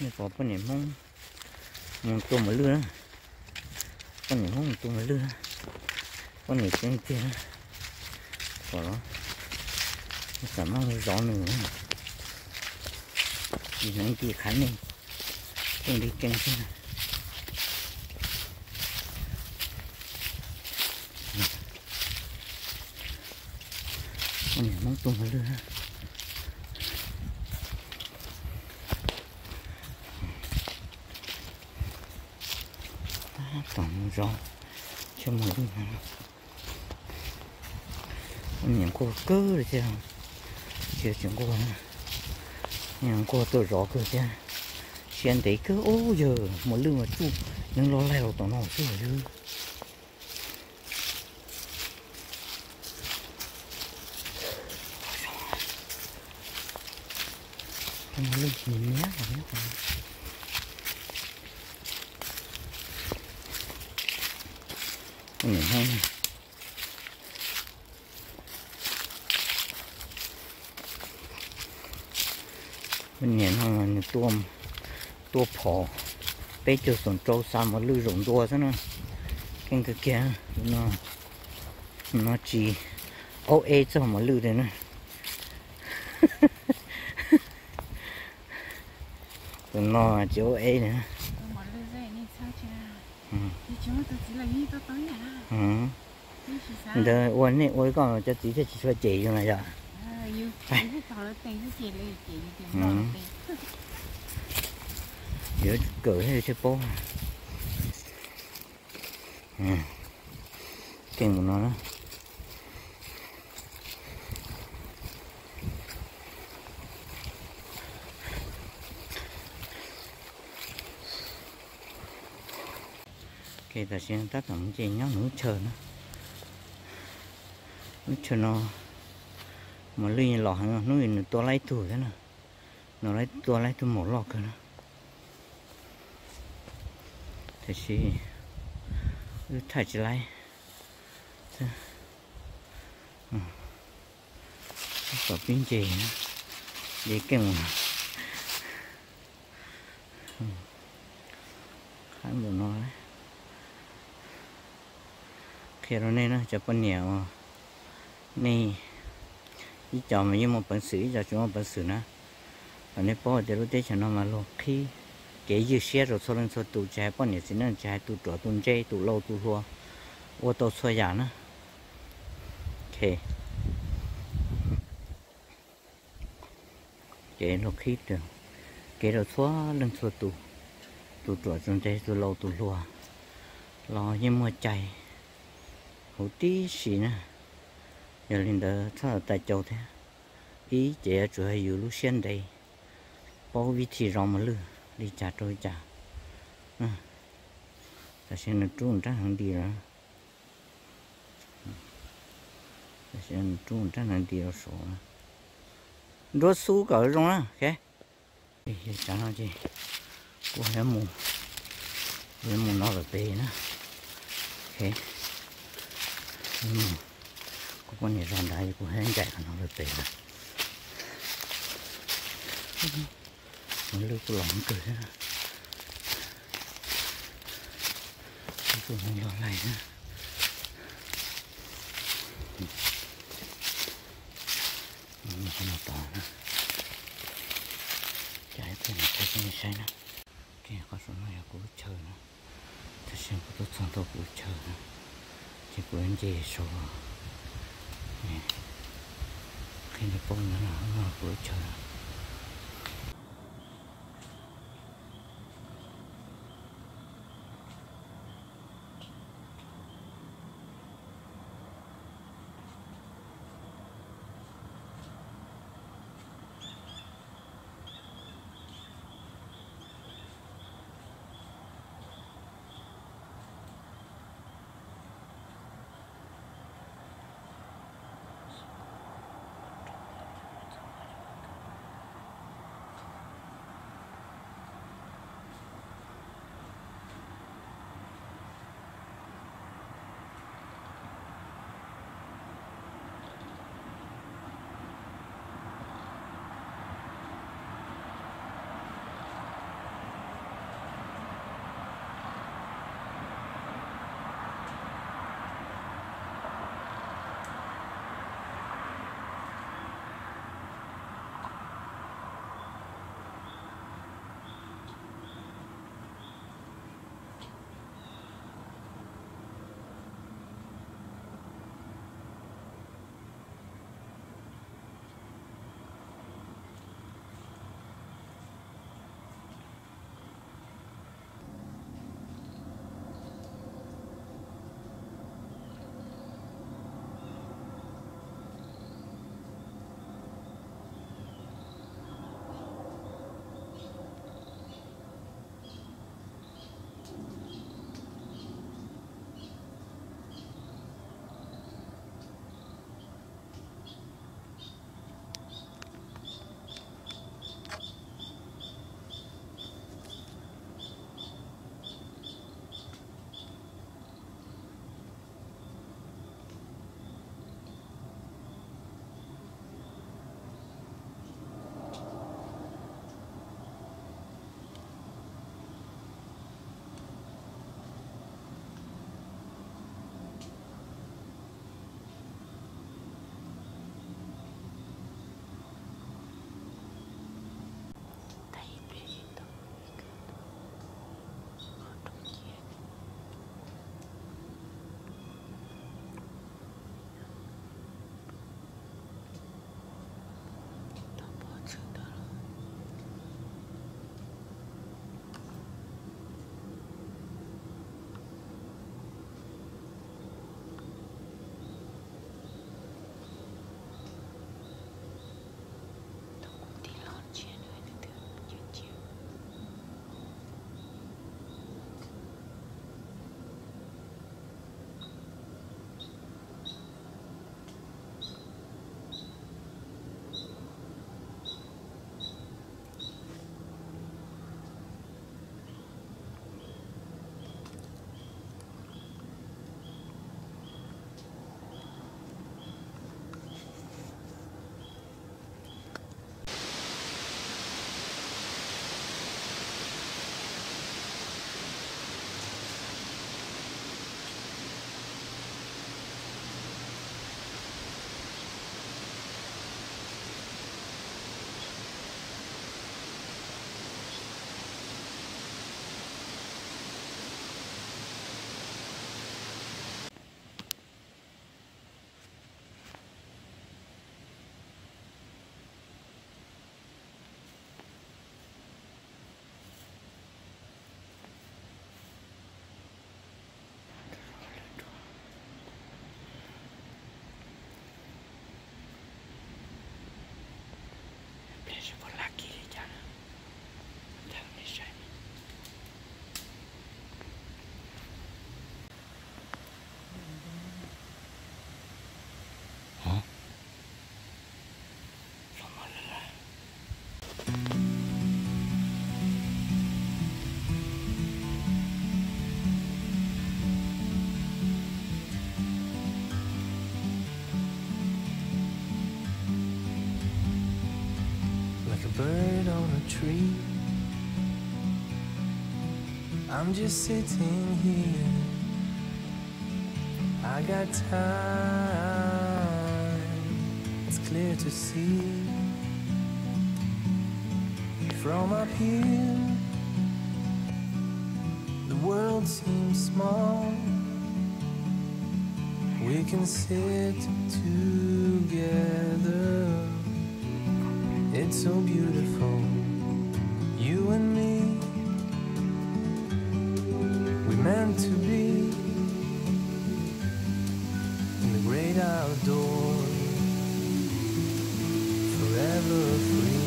นี่ก็เป็นอย่างมองตัวมาเรือเป็นอย่างมองตัวมาเรือเป็นอย่างเจ๊งก็แล้วสามารถร้อนหนึ่งดีนั่งกี่ขันนี่ต้องดีเก่งใช่ไหมเป็นอย่างมองตัวมาเรือtổng gió cho mùa đông này những cô cơ rồi chứ chưa chúng cô những cô tôi rõ cơ chứ xem thấy cơ ô giờ một lưng mà chu nhưng lo leo tổng nó chứ chứ một lưng nhìn nhé nhìn không mình nhìn không là tua phò bé cho sồn trâu sao mà lư rụng đua thế nữa cái kia nó chỉ ô ê cho mà lư đấy nữa nó chỉ ô ê nữa đó uốn này uốn còn cho tí cho chị cho chị cho này rồi giữa cửa hay chơi bố kinh của nó đó cái ta xem tất cả những chuyện nhóc nữa chờ nó chờ nó mà lì lọ nó nhìn to lấy tuổi thế nào nó lấy to lấy tôi một lọ cơ nó thế thì thay chỉ lấy có pin gì để kèm khá nhiều nó đấy khi đó nên nó cho con nhiều này ý chọn mà như một bản sử cho chúng một bản sử nữa và nếu bỏ thì lúc đấy cho nó mà lo khi cái gì xe rồi sau lên sau tụ trái bao nhiêu xin nên trái tụ trọ tụ dây tụ lâu tụ lúa ô tô xoay giả nữa ok cái nó khí được cái đầu xóa lên sau tụ trọ tụ dây tụ lâu tụ lúa lo như mua chạy hữu tí xí nè giờ lên đó sao tại châu thế ý trẻ chủ yếu lúc sen đây bao vị trí rong mà lư đi trả trôi trả ta xem là trung trắng hàng đi rồi ta xem trung trắng hàng đi rồi số đốt số cỡ rong á ok thì chẳng nói gì của hẻm mù nó là bề nữa ok có con này rong đại của hẻm chạy nó là bề nữa nó lưu cái lỏng cười đó tôi không lo này nữa nó to nữa chạy tới này thấy cái này nữa kia có số này là của chờ nữa tôi xem có tôi xong tôi của chờ nữa chỉ của anh gì số khi nó bông nó của chờ bird on a tree. I'm just sitting here. I got time, it's clear to see. From up here, the world seems small. We can sit together. It's so beautiful, you and me. We're meant to be in the great outdoors, forever free.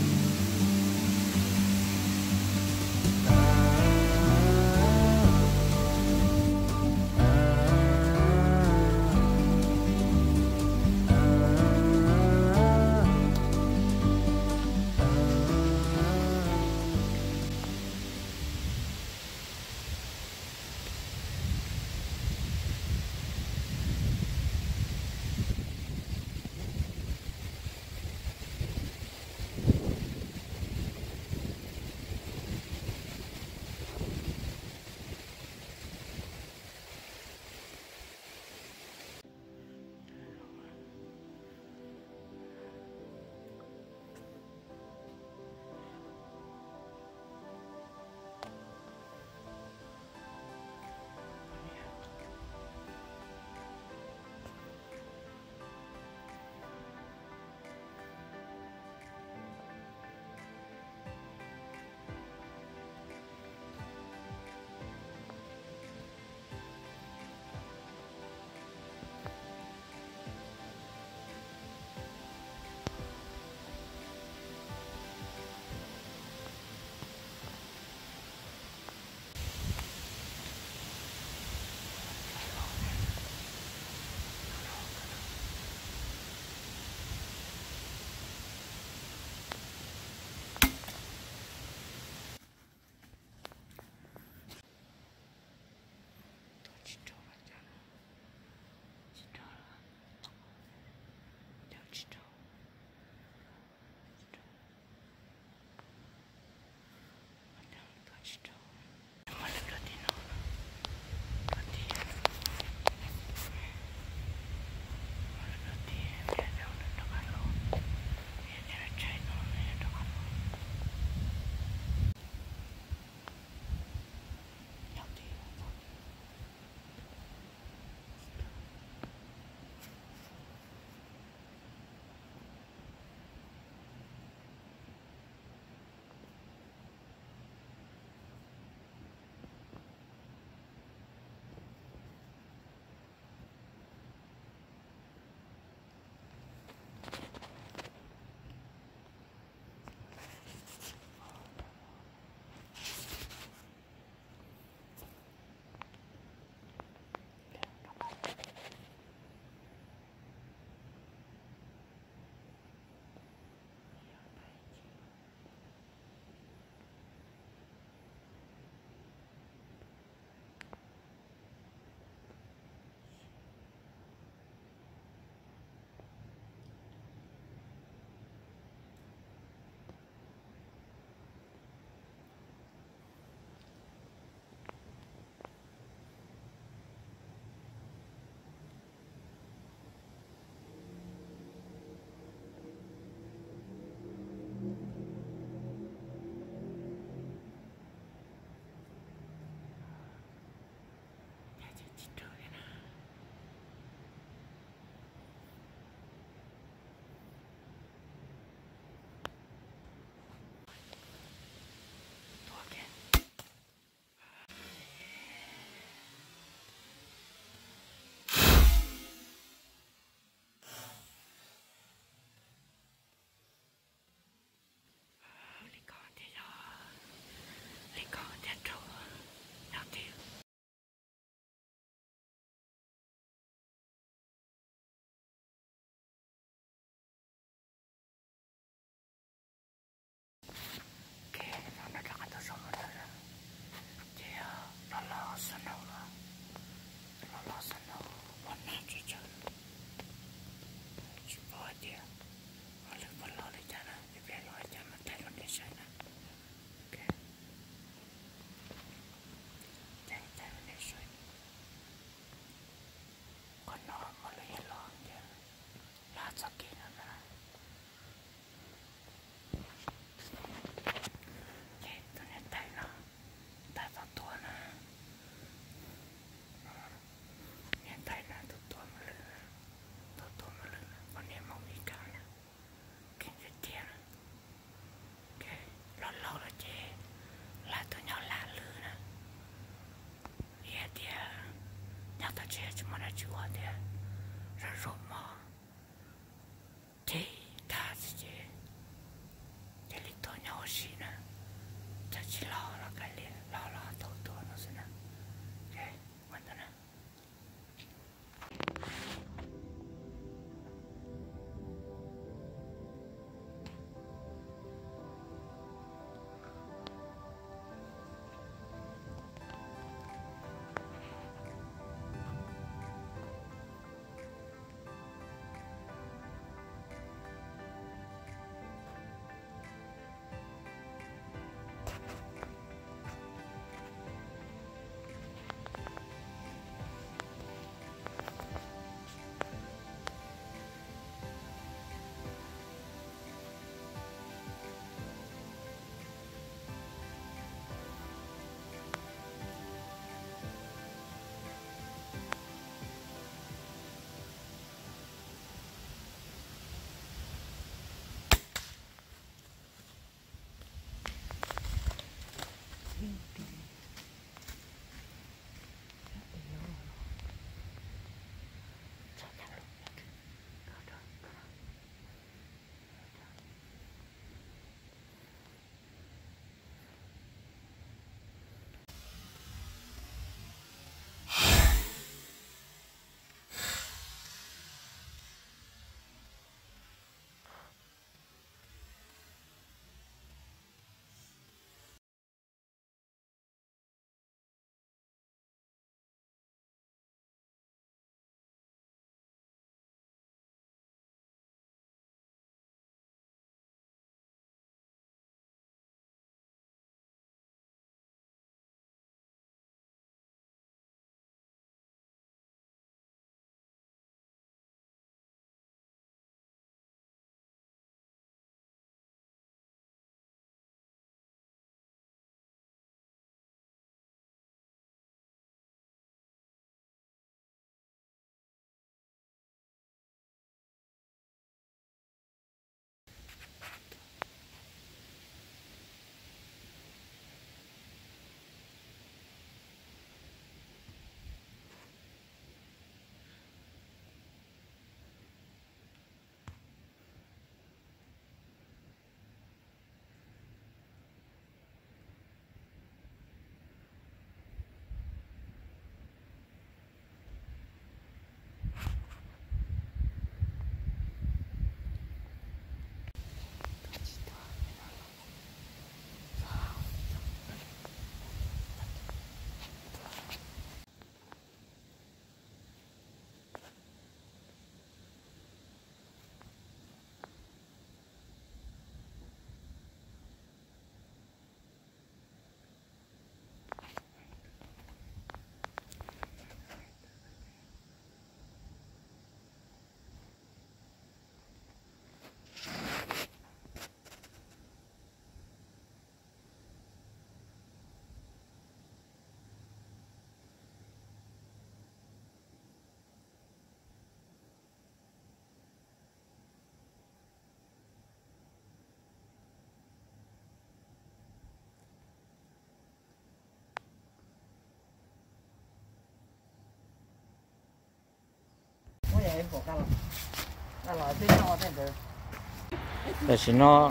kiến của các loại thế nó thế được để xin nó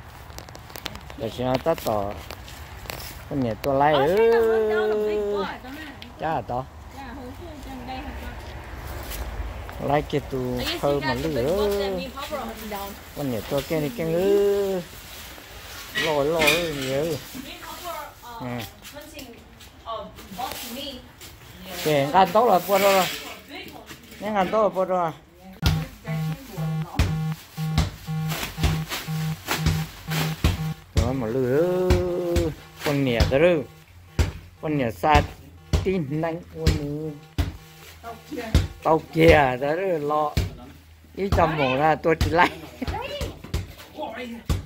tắt tỏ con nhẹ tôi lấy chả to lấy cái tu hơi mà lửa con nhẹ tôi cái này cái ngư lôi nhiều cái ăn tốt là qua rồi những ăn tốt là qua rồi mà lửa con nhẹ đó rồi con nhẹ sát tin nắng con tàu kia đó rồi lo ý chăm mổ ra tôi chỉ lấy